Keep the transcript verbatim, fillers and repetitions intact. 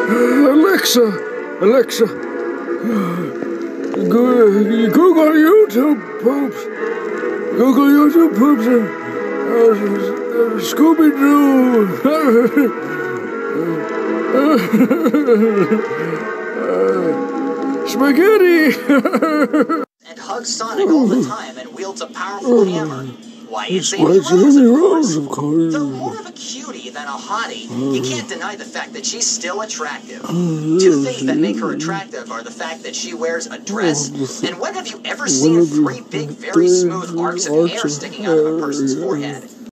Alexa, Alexa, Google YouTube poops. Google YouTube poops and uh, uh, Scooby-Doo. uh, spaghetti. And hugs Sonic all the time and wields a powerful hammer. Why is Amy Rose, Rose, of course. Though more of a cutie than a hottie, you can't deny the fact that she's still attractive. Two things that make her attractive are the fact that she wears a dress, and when have you ever seen three big, very smooth arcs of hair sticking out of a person's forehead?